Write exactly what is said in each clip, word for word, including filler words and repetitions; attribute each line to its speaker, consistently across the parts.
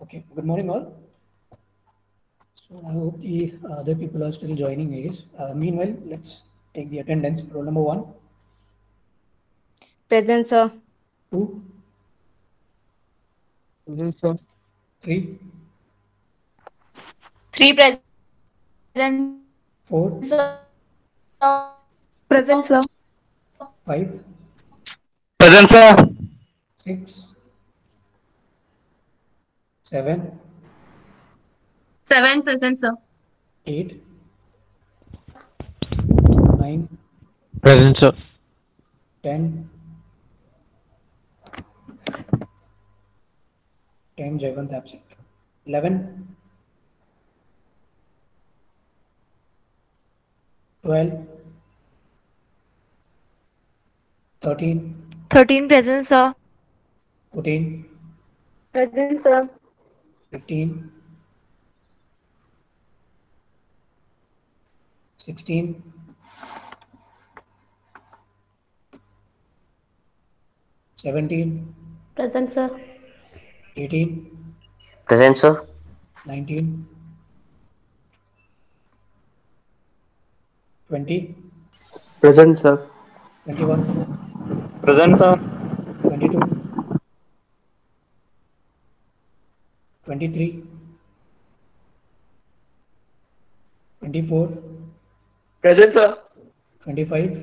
Speaker 1: Okay, good morning all. So I hope the other people are still joining, I guess. Uh, meanwhile, let's take the attendance. Roll number one,
Speaker 2: Present, sir.
Speaker 1: two,
Speaker 3: Present, sir.
Speaker 1: three,
Speaker 4: Three present, sir.
Speaker 1: four,
Speaker 5: Present, sir.
Speaker 1: five,
Speaker 3: Present, sir.
Speaker 1: six, seven,
Speaker 4: Seven present, sir.
Speaker 1: eight, nine,
Speaker 3: Present, sir.
Speaker 1: ten, ten, Jayant absent. eleven, twelve, thirteen,
Speaker 5: Thirteen present, sir.
Speaker 1: fourteen,
Speaker 5: Present, sir.
Speaker 1: fifteen, sixteen, seventeen,
Speaker 5: Present, sir.
Speaker 1: eighteen,
Speaker 6: Present, sir.
Speaker 1: nineteen, twenty,
Speaker 6: Present, sir.
Speaker 1: twenty-one,
Speaker 3: Present, sir.
Speaker 1: twenty-two, twenty-three, twenty-four,
Speaker 3: Present, sir.
Speaker 1: twenty-five,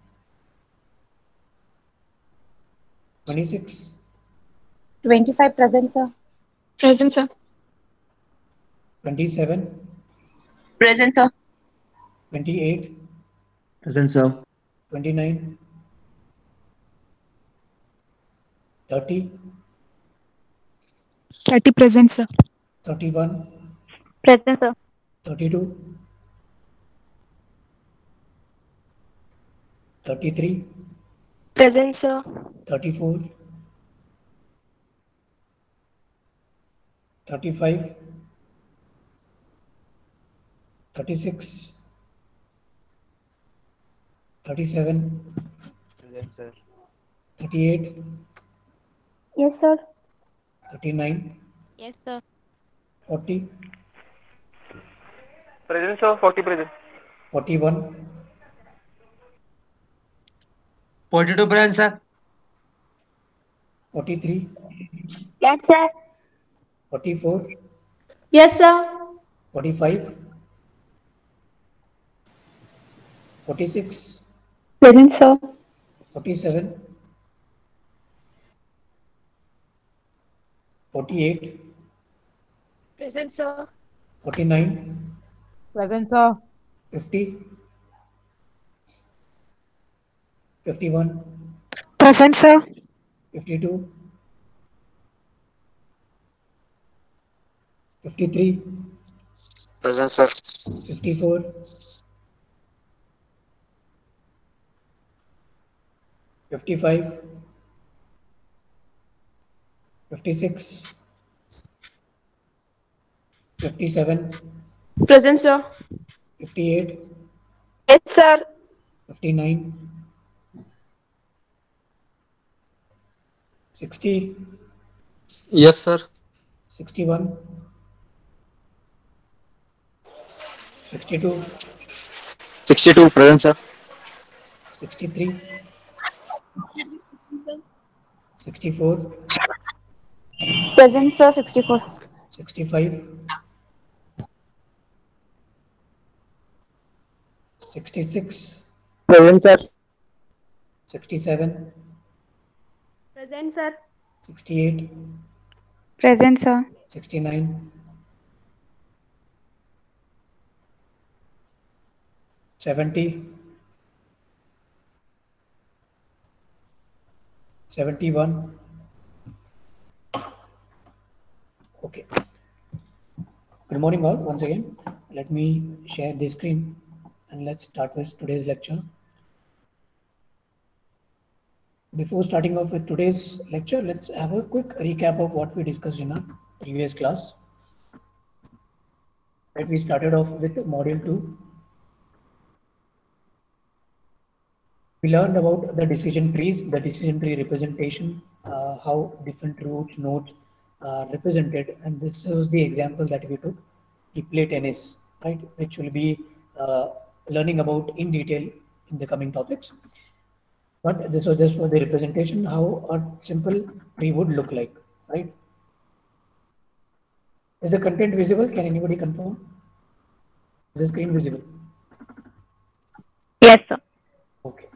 Speaker 1: twenty-six,
Speaker 4: Twenty-five present, sir.
Speaker 5: Present, sir.
Speaker 1: twenty-seven,
Speaker 4: Present, sir.
Speaker 1: twenty-eight,
Speaker 6: Present, sir.
Speaker 1: twenty-nine, thirty,
Speaker 5: Thirty present, sir.
Speaker 1: thirty-one,
Speaker 5: Present, sir.
Speaker 1: thirty-two, thirty-three,
Speaker 5: Present, sir.
Speaker 1: thirty-four, thirty-five, thirty-six, thirty-seven,
Speaker 3: Present, sir.
Speaker 1: thirty-eight,
Speaker 4: Yes, sir.
Speaker 1: thirty-nine,
Speaker 5: Yes, sir.
Speaker 1: forty,
Speaker 3: Present, sir. forty present.
Speaker 1: forty-one,
Speaker 6: Forty-two present, sir.
Speaker 1: forty-three,
Speaker 5: Yes, sir.
Speaker 1: forty-four,
Speaker 4: Yes, sir.
Speaker 1: forty-five, forty-six,
Speaker 4: Present, sir.
Speaker 1: forty-seven, forty-eight,
Speaker 5: Present, sir.
Speaker 1: forty-nine,
Speaker 2: Present, sir.
Speaker 1: fifty, fifty-one,
Speaker 5: Present, sir.
Speaker 1: fifty-two, fifty-three,
Speaker 3: Present, sir.
Speaker 1: fifty-four, fifty-five, fifty-six, fifty-seven,
Speaker 5: Present, sir.
Speaker 1: fifty-eight,
Speaker 5: Yes, sir.
Speaker 1: fifty-nine, sixty,
Speaker 6: Yes, sir.
Speaker 1: sixty-one, sixty-two,
Speaker 6: Sixty-two present, sir.
Speaker 1: sixty-three, sixty-four,
Speaker 4: Present, sir. Sixty-four.
Speaker 1: sixty-five, sixty-six,
Speaker 6: Present, sir.
Speaker 1: sixty-seven,
Speaker 5: Present, sir.
Speaker 1: sixty-eight,
Speaker 4: Present, sir.
Speaker 1: sixty-nine, seventy, seventy-one. Okay. Good morning all once again. Let me share the screen and let's start with today's lecture. Before starting off with today's lecture, let's have a quick recap of what we discussed in our previous class. Right, we started off with module two. We learned about the decision trees, the decision tree representation, uh, how different roots, nodes, uh, represented, and this was the example that we took, the play tennis, right, which will be uh, learning about in detail in the coming topics. But this was just for the representation, how a simple tree would look like, right? Is the content visible? Can anybody confirm? Is the screen visible?
Speaker 5: Yes, sir.
Speaker 1: Okay.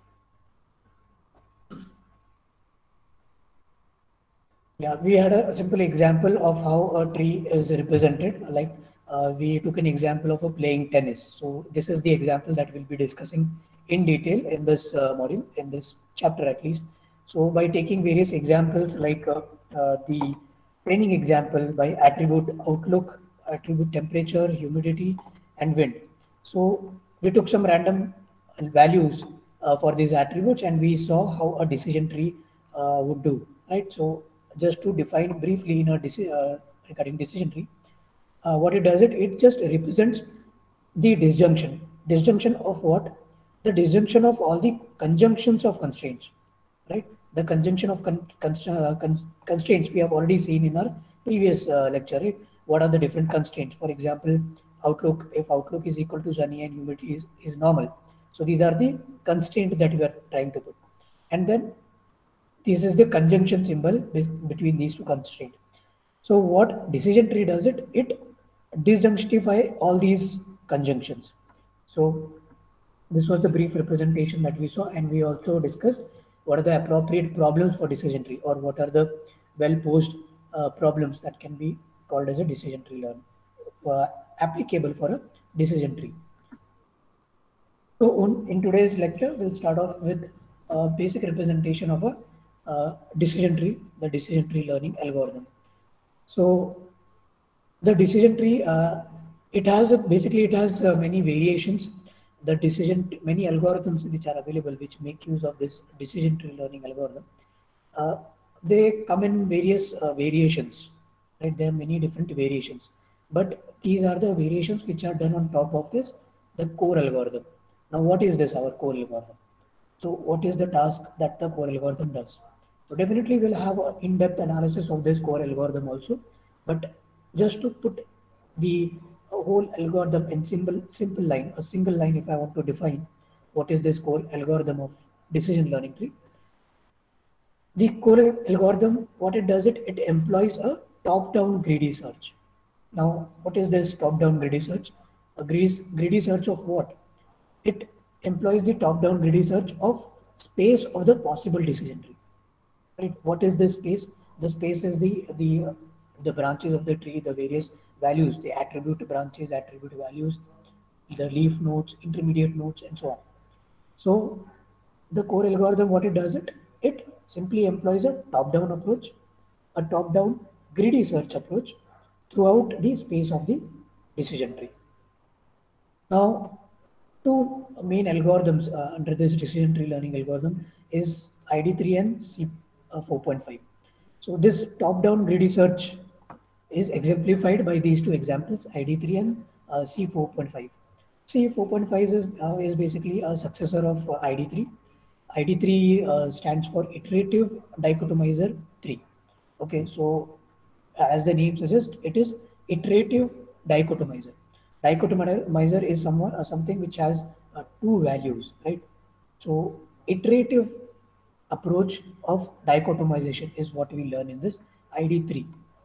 Speaker 1: Yeah, we had a simple example of how a tree is represented. Like uh, we took an example of a playing tennis. So this is the example that we'll be discussing in detail in this uh, module, in this chapter at least. So by taking various examples like uh, uh, the training example by attribute outlook, attribute temperature, humidity, and wind. So we took some random values uh, for these attributes and we saw how a decision tree uh, would do, right? So just to define briefly in a deci- uh, regarding decision tree, uh, what it does it, it just represents the disjunction. Disjunction of what? The disjunction of all the conjunctions of constraints, right? The conjunction of con- const- uh, con- constraints we have already seen in our previous uh, lecture, right? What are the different constraints? For example, outlook, if outlook is equal to sunny and humidity is, is normal. So these are the constraints that we are trying to put. And then this is the conjunction symbol be- between these two constraints. So what decision tree does it? It disjunctify all these conjunctions. So this was the brief representation that we saw, and we also discussed what are the appropriate problems for decision tree, or what are the well-posed uh, problems that can be called as a decision tree learn, uh, applicable for a decision tree. So on, in today's lecture, we'll start off with a basic representation of a uh, decision tree, the decision tree learning algorithm. So the decision tree, uh, it has a, basically it has uh, many variations. The decision, many algorithms which are available, which make use of this decision tree learning algorithm, uh, they come in various uh, variations, right? There are many different variations, but these are the variations which are done on top of this, the core algorithm. Now, what is this, our core algorithm? So what is the task that the core algorithm does? So definitely we'll have an in-depth analysis of this core algorithm also, but just to put the whole algorithm in simple simple line, a single line, if I want to define what is this core algorithm of decision learning tree. The core algorithm, what it does, it, it employs a top-down greedy search. Now, what is this top-down greedy search? A greedy, greedy search of what? It employs the top-down greedy search of space of the possible decision tree. Right? What is this space? The space is the the uh, the branches of the tree, the various values, the attribute branches, attribute values, the leaf nodes, intermediate nodes, and so on. So the core algorithm, what it does it, it simply employs a top-down approach, a top-down greedy search approach throughout the space of the decision tree. Now, two main algorithms uh, under this decision tree learning algorithm is I D three and C four point five. So this top-down greedy search is exemplified by these two examples, I D three and uh, C four point five. C four point five is, uh, is basically a successor of uh, I D three. I D three uh, stands for iterative dichotomizer three. Okay, so as the name suggests, it is iterative dichotomizer. Dichotomizer is someone, uh, something which has uh, two values, right? So iterative approach of dichotomization is what we learn in this I D three.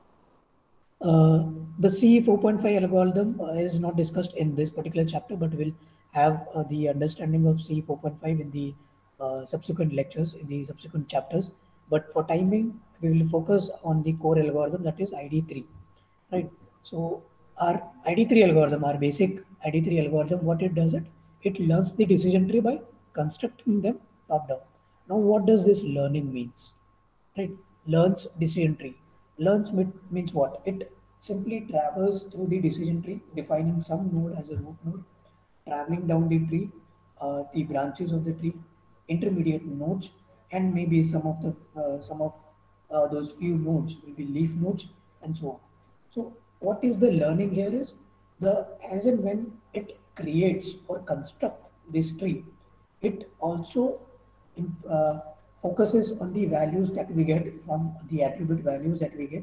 Speaker 1: Uh, the C four point five algorithm uh, is not discussed in this particular chapter, but we'll have uh, the understanding of C four point five in the uh, subsequent lectures, in the subsequent chapters. But for timing, we will focus on the core algorithm, that is I D three, right? So our I D three algorithm, our basic I D three algorithm, what it does it, it learns the decision tree by constructing them top down. Now, what does this learning means? Right? Learns decision tree. Learns means what? It simply travels through the decision tree, defining some node as a root node, traveling down the tree, uh, the branches of the tree, intermediate nodes, and maybe some of the uh, some of uh, those few nodes will be leaf nodes, and so on. So what is the learning here is the as and when it creates or construct this tree, it also in, uh, focuses on the values that we get from the attribute values that we get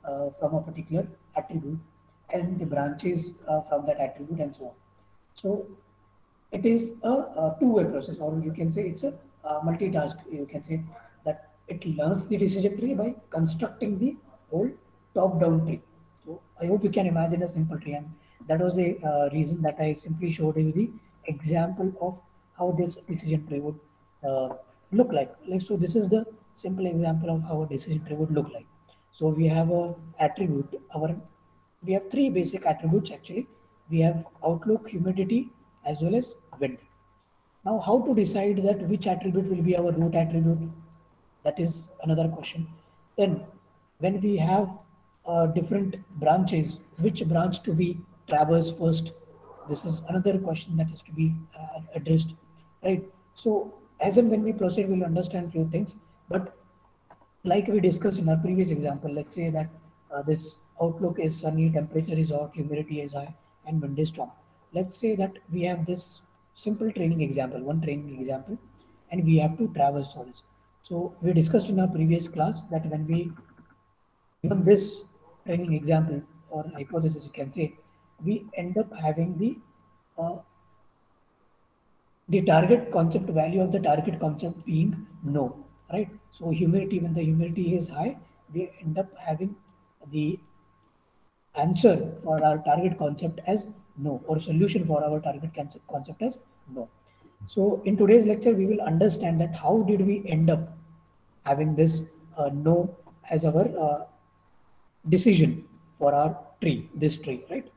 Speaker 1: uh, from a particular attribute and the branches uh, from that attribute and so on. So it is a, a two-way process, or you can say it's a uh, multitask. You can say that it learns the decision tree by constructing the whole top-down tree. So I hope you can imagine a simple tree, and that was the uh, reason that I simply showed you the example of how this decision tree would uh, look like. Like so, this is the simple example of how a decision tree would look like. So we have a attribute. Our we have three basic attributes actually. We have outlook, humidity, as well as wind. Now, how to decide that which attribute will be our root attribute? That is another question. Then, when we have uh, different branches, which branch to be traversed first? This is another question that is to be uh, addressed, right? So, as and when we proceed, we'll understand few things. But like we discussed in our previous example, let's say that uh, this outlook is sunny, temperature is hot, humidity is high, and wind is strong. Let's say that we have this simple training example, one training example, and we have to traverse all this. So we discussed in our previous class that when we given this training example or hypothesis, you can say, we end up having the uh, the target concept value of the target concept being no, right? So humidity, when the humidity is high, we end up having the answer for our target concept as no, or solution for our target concept as no. So in today's lecture, we will understand that how did we end up having this uh, no as our uh, decision for our tree, this tree, right?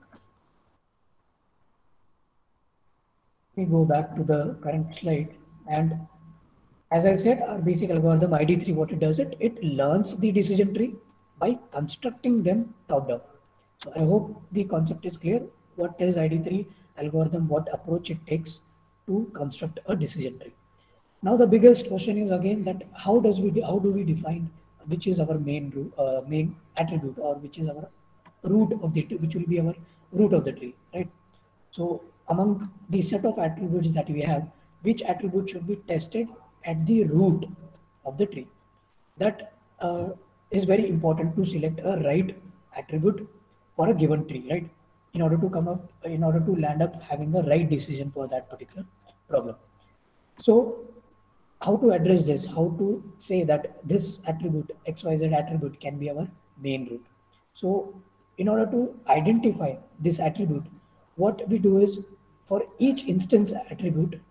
Speaker 1: We go back to the current slide, and as I said, our basic algorithm I D three, what it does it, it learns the decision tree by constructing them top down. So I hope the concept is clear. What is I D three algorithm, what approach it takes to construct a decision tree. Now the biggest question is again that how does we how do we define which is our main uh, main attribute, or which is our root of the tree, which will be our root of the tree, right? So among the set of attributes that we have, which attribute should be tested at the root of the tree? That uh, is very important to select a right attribute for a given tree, right? In order to come up, in order to land up having the right decision for that particular problem. So how to address this? How to say that this attribute, X Y Z attribute, can be our main root? So in order to identify this attribute, what we do is for each instance attribute,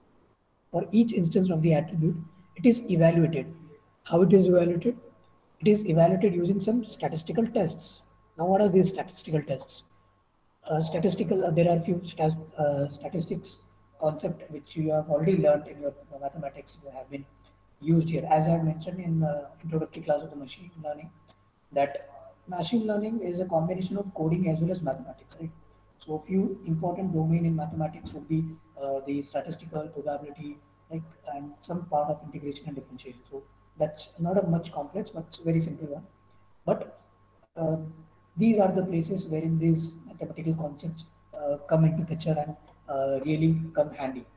Speaker 1: for each instance of the attribute, it is evaluated. How it is evaluated? It is evaluated using some statistical tests. Now, what are these statistical tests? Uh, statistical, uh, there are few stat, uh, statistics concept which you have already learned in your mathematics have been used here. As I mentioned in the introductory class of the machine learning, that machine learning is a combination of coding as well as mathematics, right? So a few important domain in mathematics would be uh, the statistical probability, like, and some part of integration and differentiation. So that's not a much complex, but it's a very simple one. But uh, these are the places wherein these mathematical concepts uh, come into picture and uh, really come handy.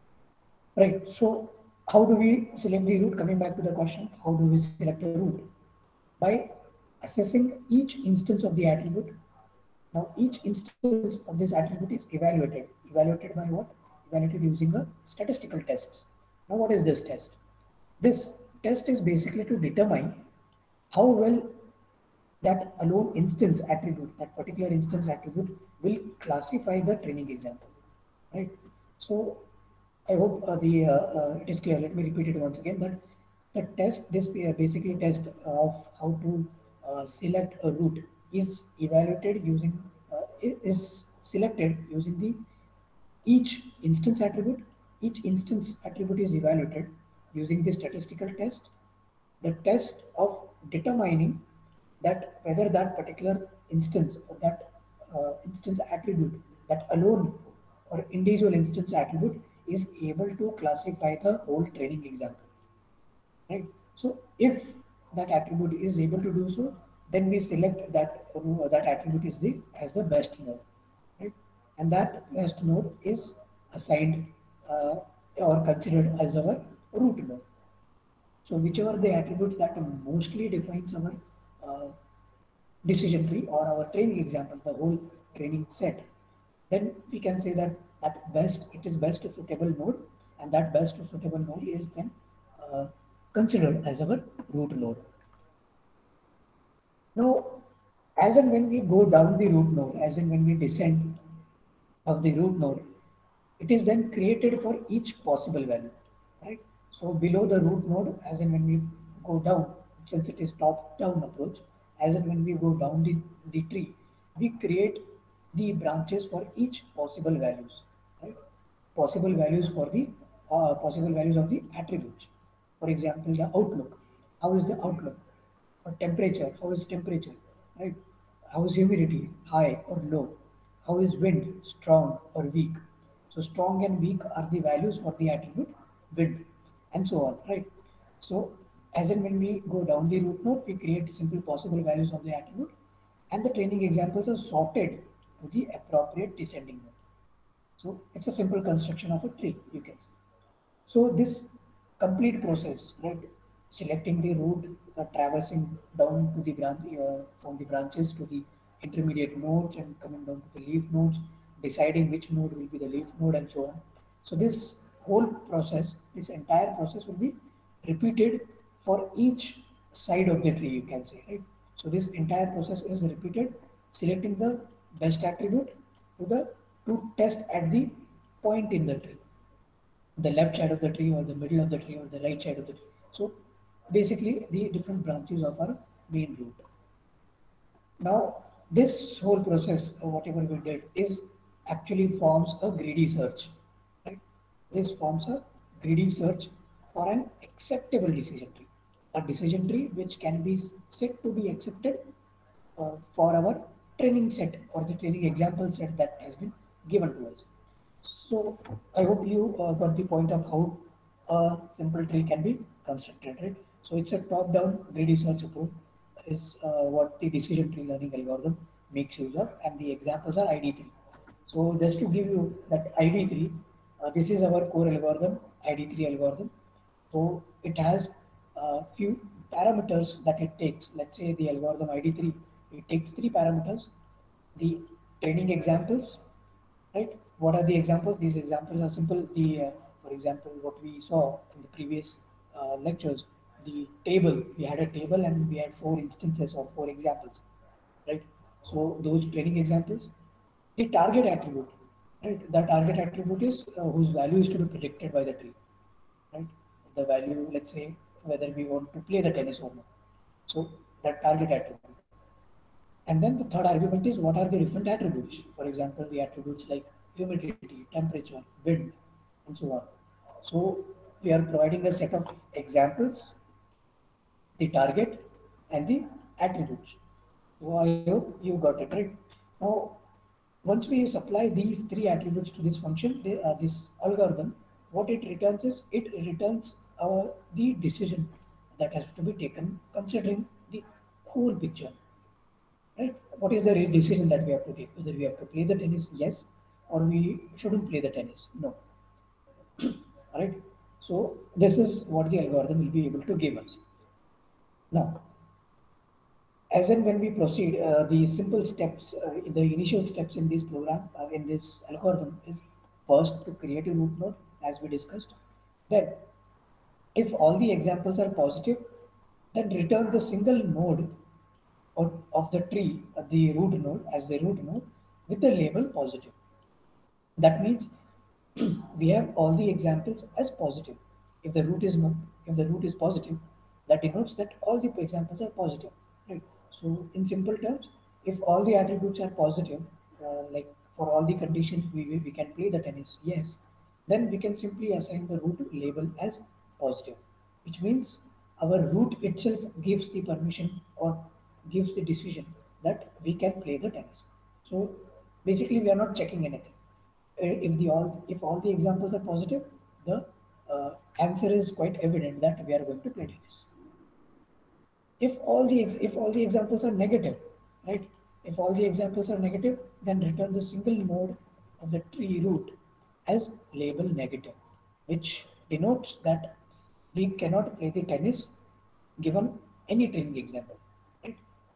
Speaker 1: Right. So how do we select the root? Coming back to the question, how do we select a root? By assessing each instance of the attribute. Now each instance of this attribute is evaluated. Evaluated by what? Evaluated using a statistical tests. Now what is this test? This test is basically to determine how well that alone instance attribute, that particular instance attribute, will classify the training example, right? So I hope uh, the uh, uh, it is clear. Let me repeat it once again. That the test, this basically test of how to uh, select a root is evaluated using uh, is selected using the each instance attribute. Each instance attribute is evaluated using the statistical test. The test of determining that whether that particular instance or that uh, instance attribute, that alone or individual instance attribute, is able to classify the whole training example, right? So if that attribute is able to do so, then we select that uh, that attribute is the as the best node, right? And that best node is assigned uh, or considered as our root node. So whichever the attribute that mostly defines our uh, decision tree or our training example, the whole training set, then we can say that at best it is best suitable node, and that best suitable node is then uh, considered as our root node. Now, as and when we go down the root node, as and when we descend of the root node, it is then created for each possible value, right? So below the root node, as and when we go down, since it is top-down approach, as and when we go down the, the tree, we create the branches for each possible values, right? Possible values for the uh, possible values of the attributes. For example, the outlook. How is the outlook? Or temperature. How is temperature? Right? How is humidity? High or low? How is wind? Strong or weak? So strong and weak are the values for the attribute wind, and so on. Right? So as and when we go down the root node, we create simple possible values of the attribute, and the training examples are sorted to the appropriate descending node. So it's a simple construction of a tree, you can say. So this complete process, right, selecting the root, uh, traversing down to the branch, uh, from the branches to the intermediate nodes and coming down to the leaf nodes, deciding which node will be the leaf node and so on. So this whole process, this entire process will be repeated for each side of the tree, you can say, right? So this entire process is repeated, selecting the best attribute to the to test at the point in the tree, the left side of the tree or the middle of the tree or the right side of the tree. So basically the different branches of our main root. Now this whole process, uh, whatever we did, is actually forms a greedy search. Right? This forms a greedy search for an acceptable decision tree. A decision tree which can be said to be accepted uh, for our training set or the training example set that has been given to us. So I hope you uh, got the point of how a simple tree can be constructed, right? So it's a top-down greedy search approach is uh, what the decision tree learning algorithm makes use of, and the examples are I D three. So just to give you that I D three, uh, this is our core algorithm, I D three algorithm. So it has a few parameters that it takes. Let's say the algorithm I D three, it takes three parameters: the training examples, right? What are the examples? These examples are simple. The uh, for example, what we saw in the previous uh, lectures, the table. We had a table and we had four instances of four examples, right? So those training examples, the target attribute, right? The target attribute is uh, whose value is to be predicted by the tree, right? The value, let's say, whether we want to play the tennis or not. So that target attribute. And then the third argument is what are the different attributes? For example, the attributes like humidity, temperature, wind, and so on. So we are providing a set of examples, the target, and the attributes. So I hope you got it right. Now, once we supply these three attributes to this function, they, uh, this algorithm, what it returns is it returns uh, the decision that has to be taken considering the whole picture. Right? What is the decision that we have to take? Whether we have to play the tennis, yes, or we shouldn't play the tennis, no. All right. So this is what the algorithm will be able to give us. Now, as and when we proceed, uh, the simple steps, uh, the initial steps in this program, uh, in this algorithm is first to create a root node, as we discussed. Then, if all the examples are positive, then return the single node of, of the tree, uh, the root node, as the root node with the label positive. That means we have all the examples as positive. If the root is not, if the root is positive, that denotes that all the examples are positive. Right? So in simple terms, if all the attributes are positive, uh, like for all the conditions we, we can play the tennis, yes, then we can simply assign the root label as positive, which means our root itself gives the permission or gives the decision that we can play the tennis. So basically we are not checking anything. If the all if all the examples are positive, the uh, answer is quite evident that we are going to play tennis. If all the if all the examples are negative, right? If all the examples are negative, then return the single node of the tree root as label negative, which denotes that we cannot play the tennis given any training example. Right?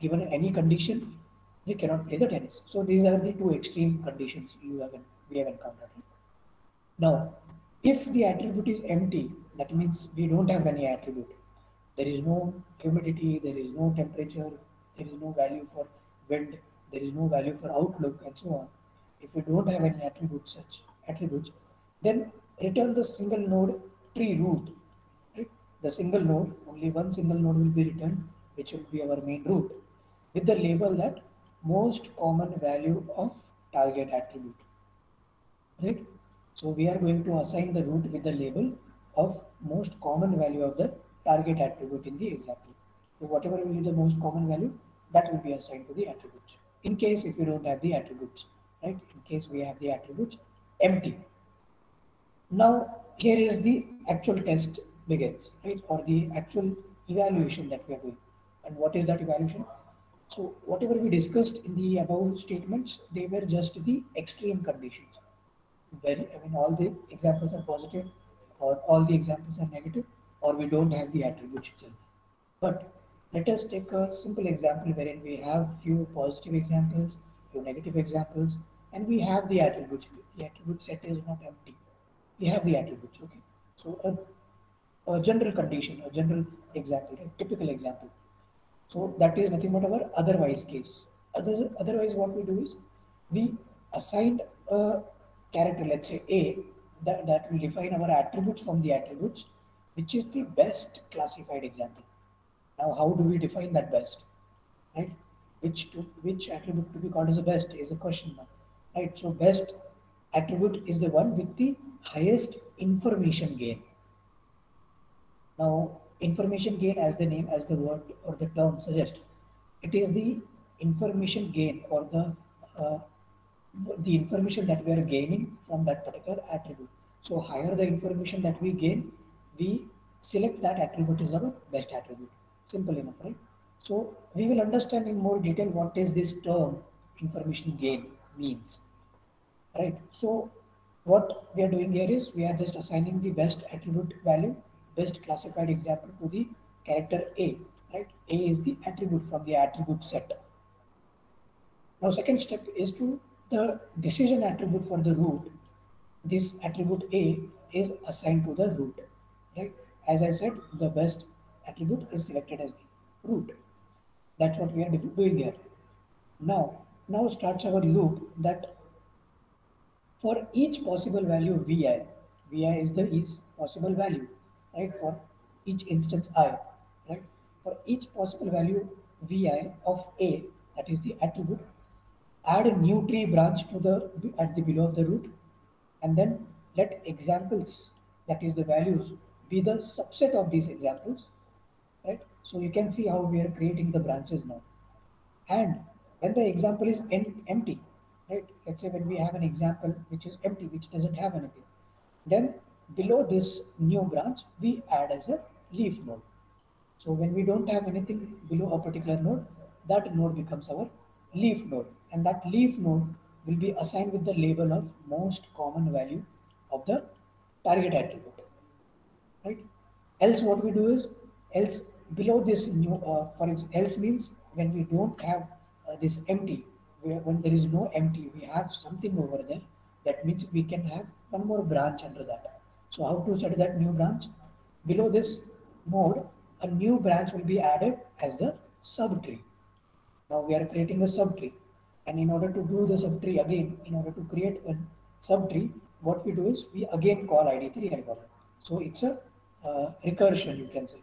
Speaker 1: given any condition, we cannot play the tennis. So these are the two extreme conditions you have we have encountered. Now, if the attribute is empty, that means we don't have any attribute. There is no humidity, there is no temperature, there is no value for wind, there is no value for outlook, and so on. If we don't have any attributes, such attributes, then return the single node tree root. Right? The single node, only one single node will be returned, which will be our main root, with the label that most common value of target attribute. Right? So we are going to assign the root with the label of most common value of the target attribute in the example. So whatever will be the most common value, that will be assigned to the attributes. In case if you don't have the attributes, right? In case we have the attributes empty. Now here is the actual test begins, right? Or the actual evaluation that we are doing. And what is that evaluation? So whatever we discussed in the above statements, they were just the extreme conditions. Very, I mean, all the examples are positive, or all the examples are negative, or we don't have the attributes itself. But let us take a simple example wherein we have few positive examples, few negative examples, and we have the attributes. The attribute set is not empty. We have the attributes. Okay. So a, a general condition, a general example, a typical example. So that is nothing but our otherwise case. Others, otherwise, what we do is we assigned a character, let's say A, that, that will define our attributes from the attributes, which is the best classified example. Now, how do we define that best? Right? Which to which attribute to be called as the best is a question mark. Right? So best attribute is the one with the highest information gain. Now, information gain, as the name, as the word or the term suggests, it is the information gain or the uh, the information that we are gaining from that particular attribute. So higher the information that we gain, we select that attribute as our best attribute. Simple enough, right? So we will understand in more detail what is this term information gain means, right? So what we are doing here is we are just assigning the best attribute value, best classified example to the character A, right? A is the attribute from the attribute set. Now second step is to the decision attribute for the root. This attribute A is assigned to the root, right? As I said, the best attribute is selected as the root. That's what we are doing here. Now, now starts our loop that for each possible value Vi, Vi is the each possible value, right? For each instance I, right? For each possible value Vi of A, that is the attribute, add a new tree branch to the at the below of the root, and then let examples, that is the values, be the subset of these examples, right? So you can see how we are creating the branches now. And when the example is empty, right? Let's say when we have an example which is empty, which doesn't have anything, then below this new branch we add as a leaf node. So when we don't have anything below a particular node, that node becomes our leaf node, and that leaf node will be assigned with the label of most common value of the target attribute, right? Else what we do is, else below this new, uh, for example, else means when we don't have uh, this empty, where, when there is no empty, we have something over there, that means we can have one more branch under that. So how to set that new branch? Below this node, a new branch will be added as the subtree. Now we are creating a subtree, and in order to do the subtree again, in order to create a subtree, what we do is we again call I D three algorithm. So it's a uh, recursion, you can say.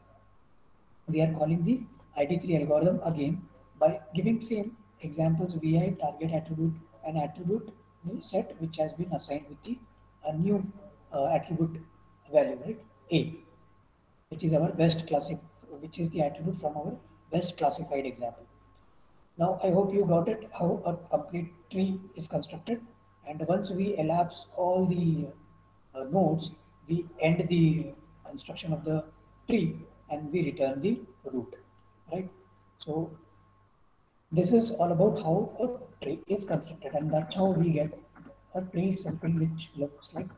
Speaker 1: We are calling the I D three algorithm again by giving same examples Vi, target attribute, and attribute set which has been assigned with the a new uh, attribute value, right? A, which is our best classif, which is the attribute from our best classified example. Now I hope you got it, how a complete tree is constructed, and once we elapse all the uh, nodes, we end the construction of the tree and we return the root, right? So this is all about how a tree is constructed, and that's how we get a tree, something which looks like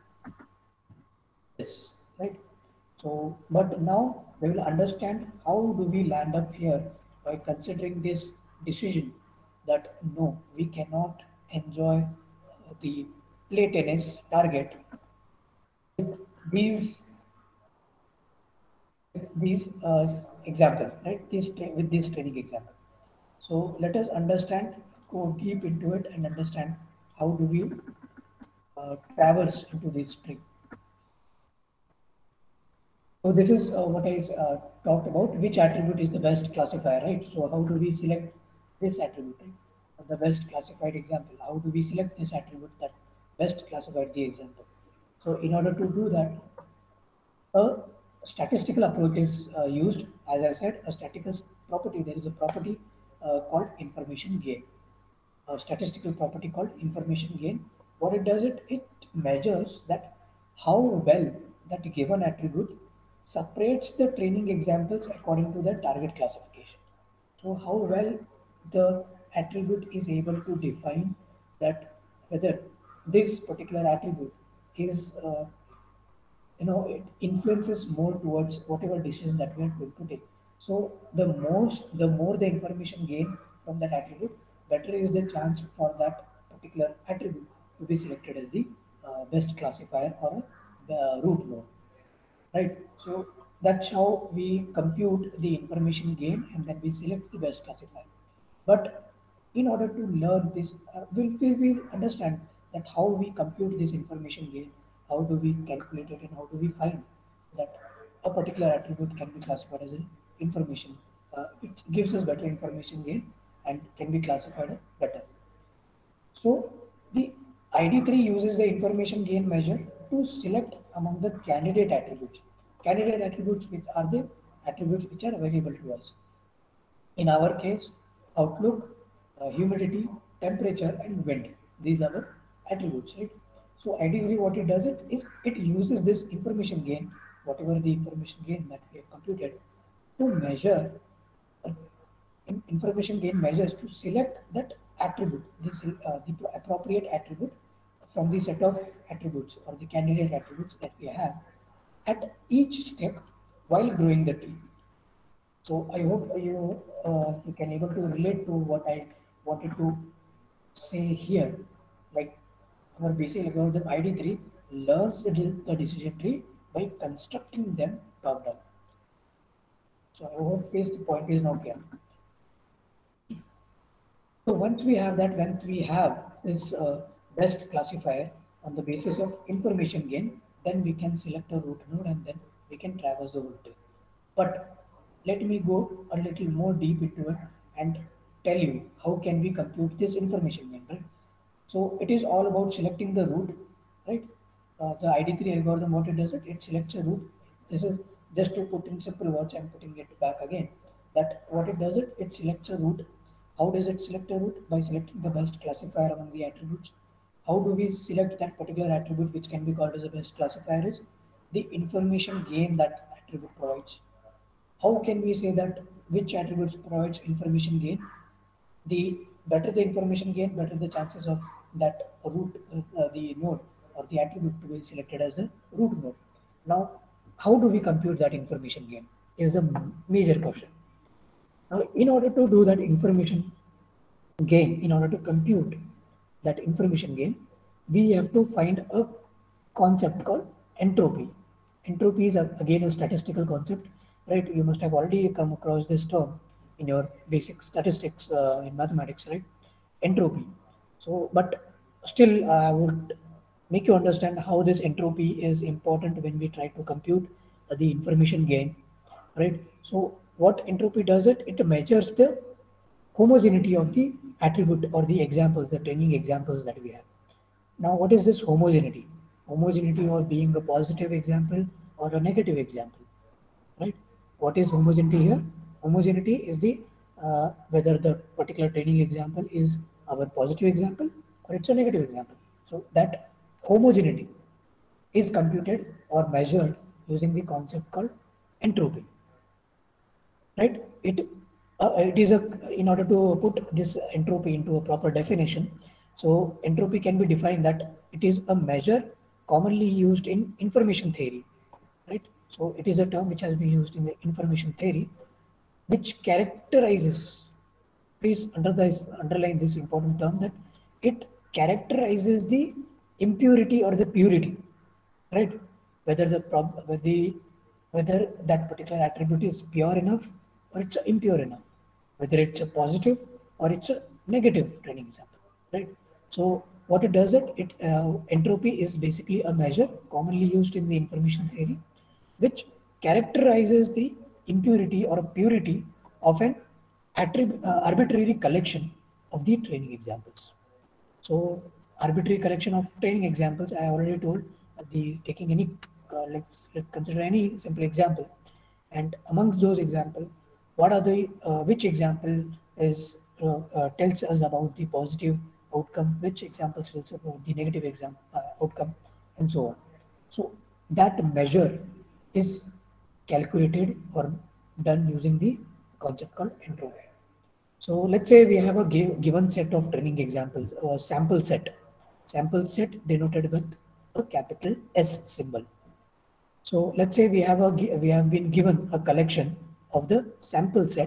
Speaker 1: this, right? So, but now we will understand how do we land up here by considering this decision that no, we cannot enjoy uh, the play tennis target with these with these uh, example, right? This tra- with this training example. So let us understand, go deep into it, and understand how do we uh, traverse into this tree. So this is uh, what I uh, talked about. Which attribute is the best classifier, right? So how do we select this attribute, right? The best classified example. How do we select this attribute that best classified the example? So in order to do that, a statistical approach is uh, used. As I said, a statistical property. There is a property uh, called information gain. A statistical property called information gain. What it does, it it measures that how well that given attribute separates the training examples according to the target classification. So how well the attribute is able to define that whether this particular attribute is uh, you know it influences more towards whatever decision that we are going to take. So the most the more the information gained from that attribute, better is the chance for that particular attribute to be selected as the uh, best classifier or a uh, root node, right? So that's how we compute the information gain, and then we select the best classifier. But in order to learn this, uh, we will we understand that how we compute this information gain, how do we calculate it, and how do we find that a particular attribute can be classified as an information. Uh, it gives us better information gain and can be classified better. So the I D three uses the information gain measure to select among the candidate attributes. Candidate attributes which are the attributes which are available to us. In our case, outlook, uh, humidity, temperature, and wind. These are the attributes, right? So I D three, what it does it is it uses this information gain, whatever the information gain that we have computed, to measure uh, in- information gain measures to select that attribute, this uh, the appropriate attribute from the set of attributes or the candidate attributes that we have at each step while growing the tree. So I hope you uh, you can able to relate to what I wanted to say here. Like our basic algorithm I D three learns the, de- the decision tree by constructing them top down. So I hope this point is now clear. So once we have that, once we have this uh, best classifier on the basis of information gain, then we can select a root node and then we can traverse the whole tree. But let me go a little more deep into it and tell you how can we compute this information gain, right? So it is all about selecting the root, right? Uh, the I D three algorithm, what it does, it, it selects a root. This is just to put in simple words, I'm putting it back again, that what it does, it, it selects a root. How does it select a root? By selecting the best classifier among the attributes. How do we select that particular attribute which can be called as the best classifier is the information gain that attribute provides. How can we say that which attributes provides information gain? The better the information gain, better the chances of that root, uh, the node or the attribute to be selected as a root node. Now, how do we compute that information gain is the major question. Now, in order to do that information gain, in order to compute that information gain, we have to find a concept called entropy. Entropy is a, again a statistical concept, right? You must have already come across this term in your basic statistics uh, in mathematics, right? Entropy. So, but still, uh, I would make you understand how this entropy is important when we try to compute uh, the information gain, right? So, what entropy does it? It measures the homogeneity of the attribute or the examples, the training examples that we have. Now, what is this homogeneity? Homogeneity of being a positive example or a negative example, right? What is homogeneity here? Homogeneity is the uh, whether the particular training example is our positive example or it's a negative example. So that homogeneity is computed or measured using the concept called entropy, right? It uh, it is a in order to put this entropy into a proper definition. So entropy can be defined that it is a measure commonly used in information theory, right? So it is a term which has been used in the information theory, which characterizes please under this, underline this important term, that it characterizes the impurity or the purity, right? Whether the prob whether the whether that particular attribute is pure enough or it's impure enough, whether it's a positive or it's a negative training example, right? So what it does it, it uh, entropy is basically a measure commonly used in the information theory, which characterizes the impurity or purity of an attrib- uh, arbitrary collection of the training examples. So arbitrary collection of training examples, I already told, uh, the taking any, uh, let's, let's consider any simple example, and amongst those examples, what are the, uh, which example is uh, uh, tells us about the positive outcome, which example tells about the negative exam, uh, outcome, and so on. So that measure is calculated or done using the concept called entropy. So let's say we have a give, given set of training examples or sample set. Sample set denoted with a capital S symbol. So let's say we have a we have been given a collection of the sample set,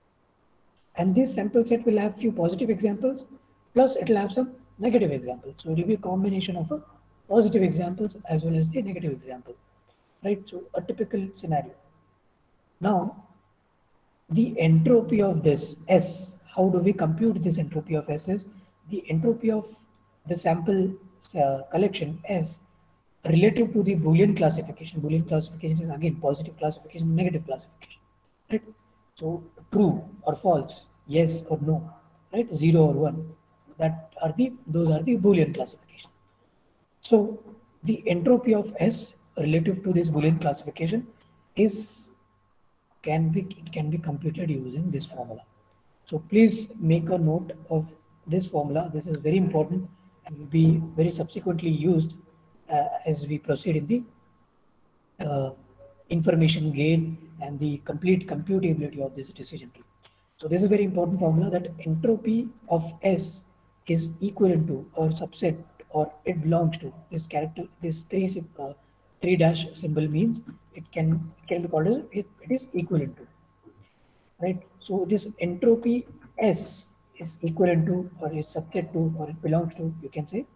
Speaker 1: and this sample set will have few positive examples, plus it will have some negative examples. So it will be a combination of a positive examples as well as the negative example, right? So a typical scenario. Now, the entropy of this S, how do we compute this entropy of S is the entropy of the sample uh, collection S relative to the Boolean classification. Boolean classification is again positive classification, negative classification, right? So true or false, yes or no, right? Zero or one. That are the those are the Boolean classification. So the entropy of S relative to this Boolean classification is can be it can be computed using this formula. So please make a note of this formula. This is very important and will be very subsequently used uh, as we proceed in the uh, information gain and the complete computability of this decision tree. So this is a very important formula, that entropy of S is equivalent to or subset or it belongs to this character, this three uh, three dash symbol means it can it can be called as it, it is equivalent to, right? So this entropy S is equivalent to or is subject to or it belongs to, you can say,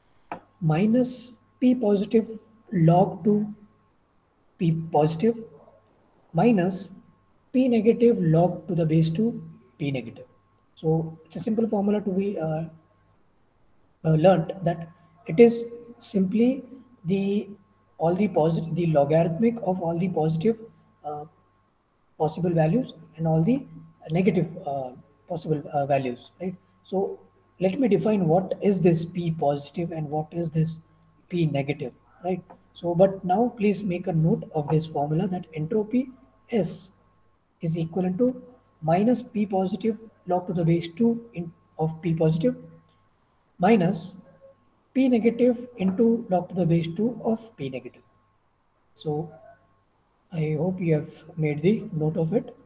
Speaker 1: minus P positive log to P positive minus P negative log to the base two P negative. So it's a simple formula to be uh, uh, learnt, that it is simply the all the positive the logarithmic of all the positive uh, possible values and all the negative uh, possible uh, values, right? So let me define what is this P positive and what is this P negative, right? So but now please make a note of this formula, that entropy S is equivalent to minus P positive log to the base two in, of P positive minus P negative into log to the base two of P negative. So I hope you have made the note of it.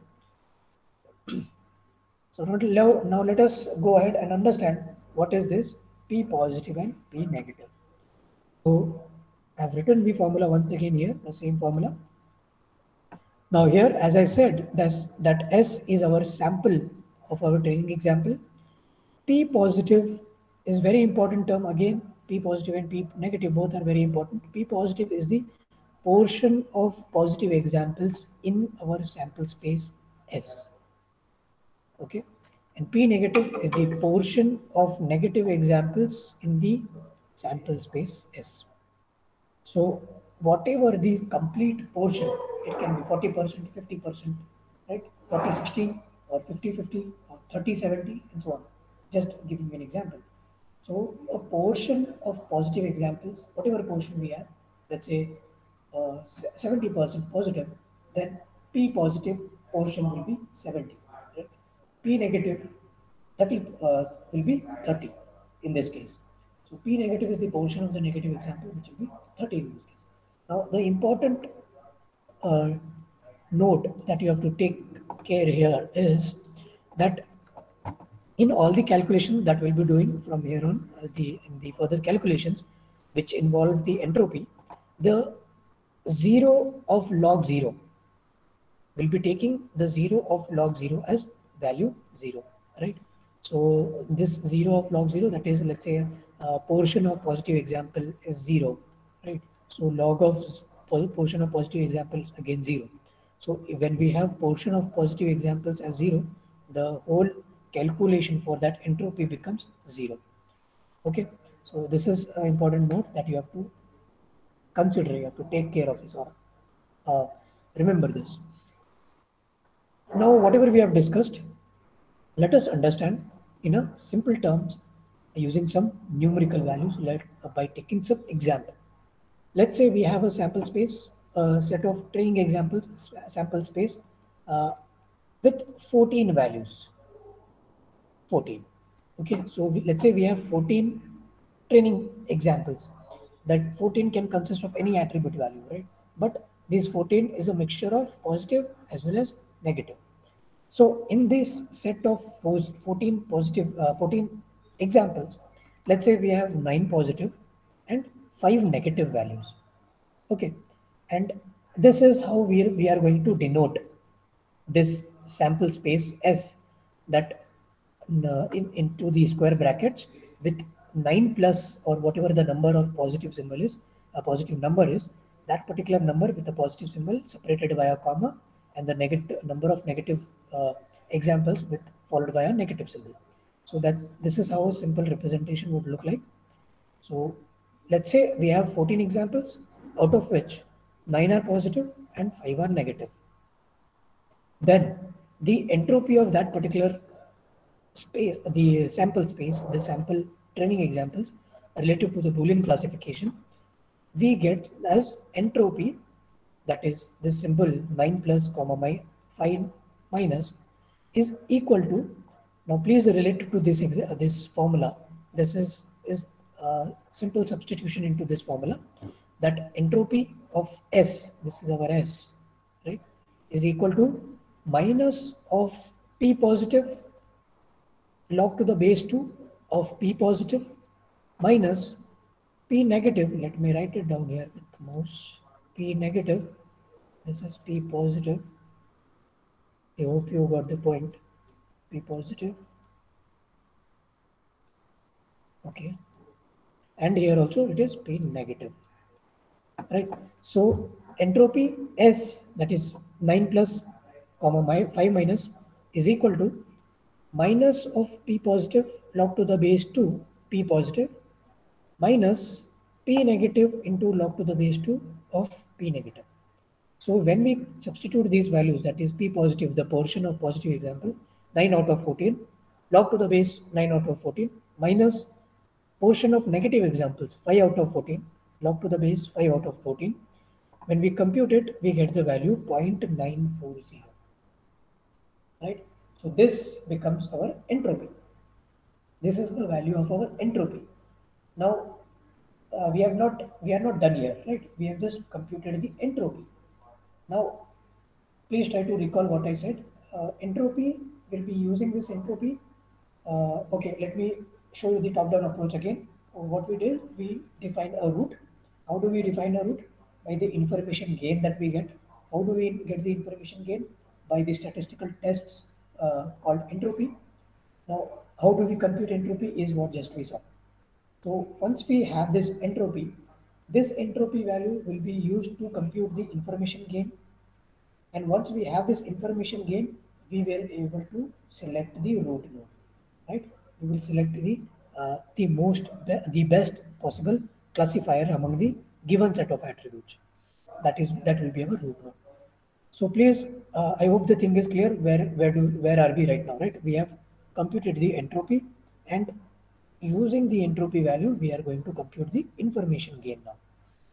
Speaker 1: So now, now let us go ahead and understand what is this P positive and P negative. So I have written the formula once again here, the same formula. Now here, as I said, that's, that S is our sample of our training example. P positive is very important term again. P positive and P negative both are very important. P positive is the portion of positive examples in our sample space S. Okay, and P negative is the portion of negative examples in the sample space S. So whatever the complete portion, it can be forty percent, fifty percent, right? forty sixty or fifty fifty or thirty seventy and so on. Just giving you an example. So a portion of positive examples, whatever portion we have, let's say uh, seventy percent positive, then P positive portion will be seventy, right? P negative thirty uh, will be thirty in this case. So P negative is the portion of the negative example, which will be thirty in this case. Now the important uh, note that you have to take care here is that in all the calculations that we'll be doing from here on, uh, the in the further calculations which involve the entropy, the zero of log zero will be taking the zero of log zero as value zero, right? So this zero of log zero, that is, let's say a portion of positive example is zero, right? So log of portion of positive examples again zero. So when we have portion of positive examples as zero, the whole calculation for that entropy becomes zero. Okay, so this is an important note that you have to consider, you have to take care of this, or uh, remember this. Now, whatever we have discussed, let us understand in a simple terms using some numerical values, like uh, by taking some example. Let's say we have a sample space, a set of training examples, sample space uh, with fourteen values. fourteen. Okay, so we, let's say we have fourteen training examples. That fourteen can consist of any attribute value, right? But this fourteen is a mixture of positive as well as negative. So in this set of fourteen positive, uh, fourteen examples, let's say we have nine positive and five negative values. Okay, and this is how we are, we are going to denote this sample space S, that uh, in, into the square brackets with nine plus or whatever the number of positive symbol is, a positive number is, that particular number with a positive symbol separated by a comma, and the negative number of negative uh, examples with followed by a negative symbol. So that this is how a simple representation would look like. So let's say we have fourteen examples, out of which nine are positive and five are negative. Then the entropy of that particular space, the sample space, the sample training examples relative to the Boolean classification, we get as entropy, that is this symbol nine plus comma my five minus is equal to, now please relate it to this this formula. This is is uh, simple substitution into this formula, that entropy of S, this is our S, right, is equal to minus of P positive log to the base two of P positive minus P negative, let me write it down here with mouse, P negative, this is P positive, I hope you got the point, P positive, okay, and here also it is P negative, right? So entropy S, that is nine plus comma my five minus, is equal to minus of P positive log to the base two P positive minus P negative into log to the base two of P negative. So when we substitute these values, that is P positive, the portion of positive example, nine out of fourteen, log to the base nine out of fourteen, minus portion of negative examples, five out of fourteen, log to the base five out of fourteen. When we compute it, we get the value zero point nine four zero, right? So this becomes our entropy. This is the value of our entropy. Now, uh, we have not we are not done here, right? We have just computed the entropy. Now, please try to recall what I said. Uh, entropy, will be using this entropy. Uh, okay, let me show you the top-down approach again. What we did, we define a root. How do we define a root? By the information gain that we get. How do we get the information gain? By the statistical tests uh, called entropy. Now, how do we compute entropy is what just we saw. So once we have this entropy, this entropy value will be used to compute the information gain. And once we have this information gain, we were able to select the root node, right? We will select the uh, the most the best possible classifier among the given set of attributes. That is that will be our root node. So please, uh, I hope the thing is clear. Where where do where are we right now, right? We have computed the entropy, and using the entropy value, we are going to compute the information gain now.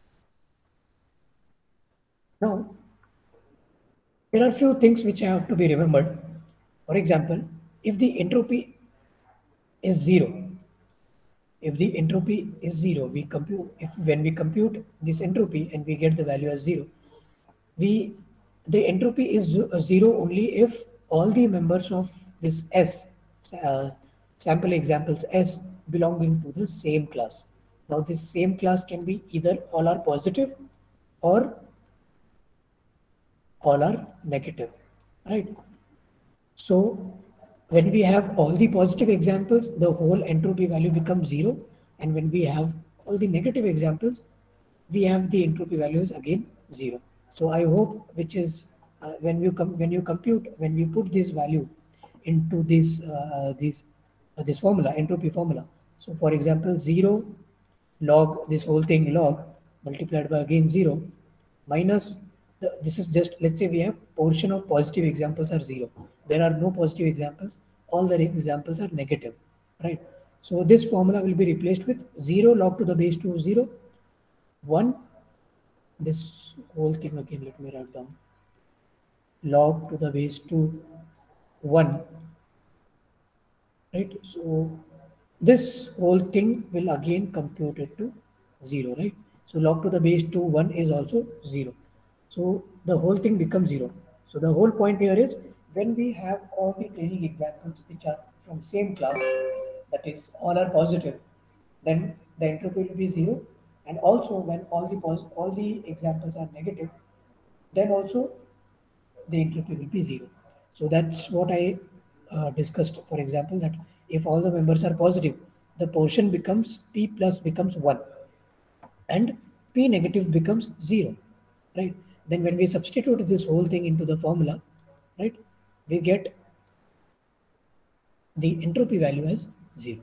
Speaker 1: Now, there are few things which have to be remembered. For example, if the entropy is zero, if the entropy is zero, we compute, if when we compute this entropy and we get the value as zero, we, the entropy is zero only if all the members of this S, uh, sample examples S, belonging to the same class. Now this same class can be either all are positive or all are negative, right? So when we have all the positive examples, the whole entropy value becomes zero. And when we have all the negative examples, we have the entropy values again zero. So I hope, which is uh, when you come when you compute when we put this value into this uh, this uh, this formula, entropy formula. So for example, zero log this whole thing log multiplied by again zero minus the, this is just, let's say we have portion of positive examples are zero. There are no positive examples. All the examples are negative, right? So this formula will be replaced with zero log to the base two zero one. This whole thing again, let me write down, log to the base two one, right? So this whole thing will again compute it to zero, right? So log to the base two one is also zero. So the whole thing becomes zero. So the whole point here is when we have all the training examples which are from same class, that is all are positive, then the entropy will be zero. And also when all the pos all the examples are negative, then also the entropy will be zero. So that's what I uh, discussed. For example, that if all the members are positive, the portion becomes P plus becomes one and P negative becomes zero, right? Then when we substitute this whole thing into the formula, right, we get the entropy value as zero.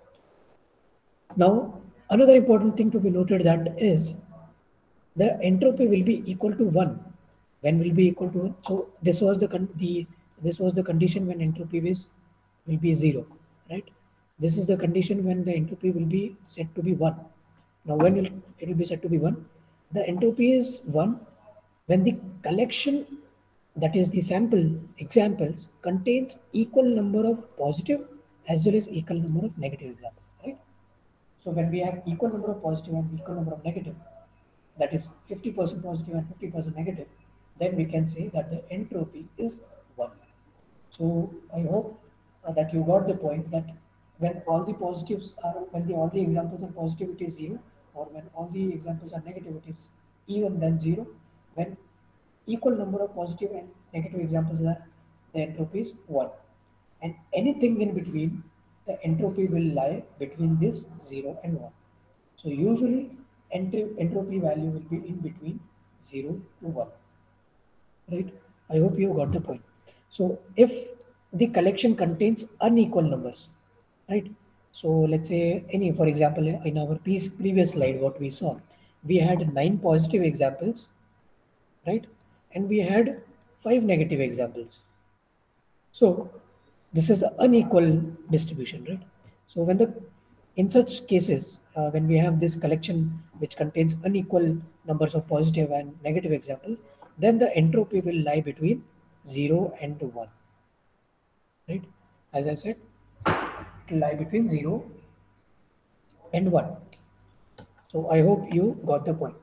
Speaker 1: Now, another important thing to be noted that is the entropy will be equal to one. When will be equal to one? So this was the the this was the condition when entropy is will be zero, right? This is the condition when the entropy will be set to be one. Now when it, it will be set to be one, the entropy is one when the collection, that is the sample examples, contains equal number of positive as well as equal number of negative examples, right? So when we have equal number of positive and equal number of negative, that is fifty percent positive and fifty percent negative, then we can say that the entropy is one. So I hope uh, that you got the point that when all the positives are, when the, all the examples are positive, it is zero, or when all the examples are negative, it is even then zero. When equal number of positive and negative examples are, the entropy is one. And anything in between, the entropy will lie between this zero and one. So usually entropy value will be in between zero to one, right? I hope you got the point. So if the collection contains unequal numbers, right? So let's say any, for example, in our previous slide, what we saw, we had nine positive examples, right? And we had five negative examples. So this is an unequal distribution, right? So when the, in such cases, uh, when we have this collection which contains unequal numbers of positive and negative examples, then the entropy will lie between zero and one, right? As I said, it will lie between zero and one. So I hope you got the point.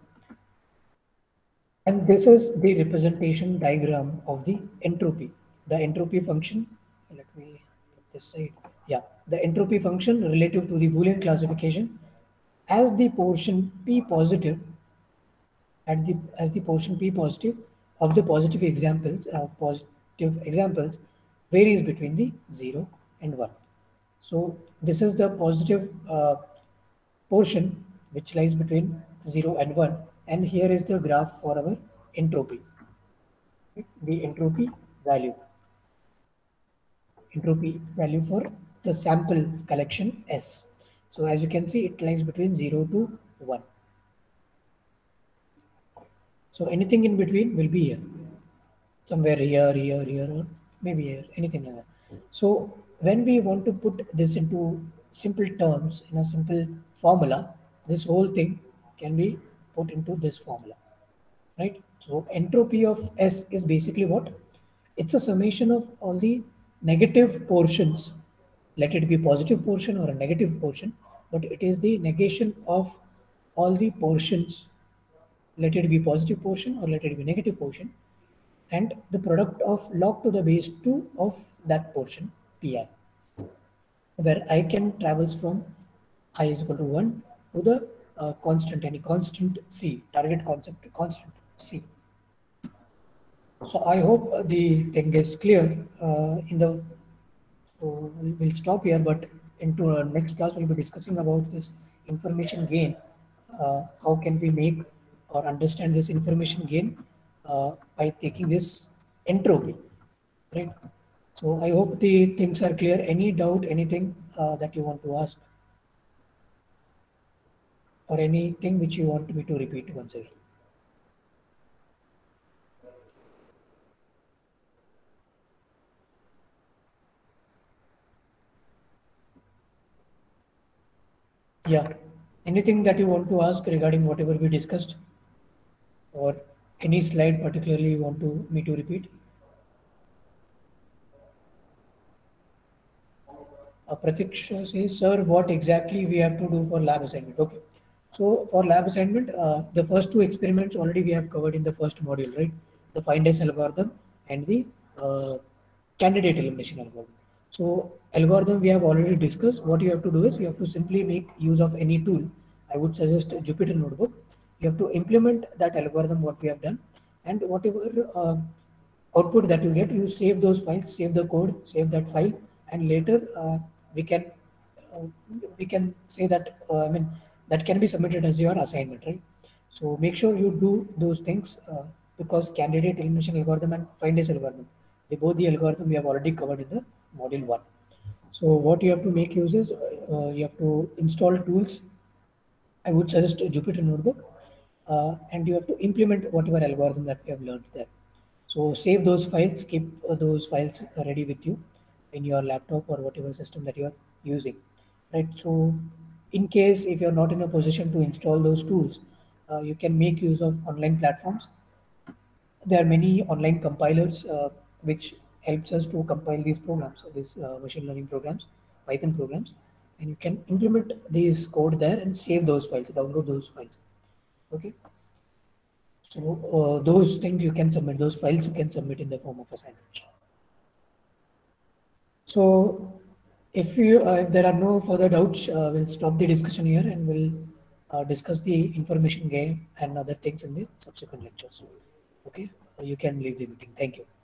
Speaker 1: And this is the representation diagram of the entropy. The entropy function, let me put this side. Yeah, the entropy function relative to the Boolean classification as the portion P positive, at the as the portion P positive of the positive examples, uh, positive examples varies between the zero and one. So this is the positive uh, portion which lies between zero and one, and here is the graph for our entropy, the entropy value, entropy value for the sample collection S. So as you can see, it lies between zero to one. So anything in between will be here, somewhere here, here, here, or maybe here, anything like that. So when we want to put this into simple terms, in a simple formula, this whole thing can be put into this formula, right? So entropy of S is basically what? It's a summation of all the negative portions. Let it be positive portion or a negative portion, but it is the negation of all the portions. Let it be positive portion or let it be negative portion, and the product of log to the base two of that portion, Pi, where I can travels from I is equal to one to the uh, constant, any constant C, target concept constant C. So I hope the thing is clear. Uh, in the So we'll, we'll stop here, but into our next class we'll be discussing about this information gain. Uh, how can we make or understand this information gain uh, by taking this entropy, right? So I hope the things are clear. Any doubt, anything uh, that you want to ask, or anything which you want me to repeat once again? Yeah. Anything that you want to ask regarding whatever we discussed, or any slide particularly you want to me to repeat? Uh, Pratiksha says, sir, what exactly we have to do for lab assignment? Okay. So for lab assignment, uh, the first two experiments already we have covered in the first module, right? The FIND-S algorithm and the uh, candidate elimination algorithm. So algorithm we have already discussed. What you have to do is you have to simply make use of any tool. I would suggest Jupyter Notebook. You have to implement that algorithm what we have done, and whatever uh, output that you get, you save those files, save the code, save that file, and later uh, we can uh, we can say that uh, I mean that can be submitted as your assignment, right? So make sure you do those things uh, because candidate elimination algorithm and FIND-S algorithm, they both the algorithm we have already covered in the module one. So what you have to make use is uh, you have to install tools. I would suggest Jupyter Notebook, uh, and you have to implement whatever algorithm that we have learned there. So save those files, keep uh, those files ready with you in your laptop or whatever system that you are using, right? So in case if you're not in a position to install those tools, uh, you can make use of online platforms. There are many online compilers uh, which helps us to compile these programs, these uh, machine learning programs, Python programs, and you can implement these code there and save those files, download those files. Okay. So uh, those things you can submit, those files you can submit in the form of assignment. So if you uh, if there are no further doubts, uh, we'll stop the discussion here and we'll uh, discuss the information gain and other things in the subsequent lectures. Okay, you can leave the meeting. Thank you.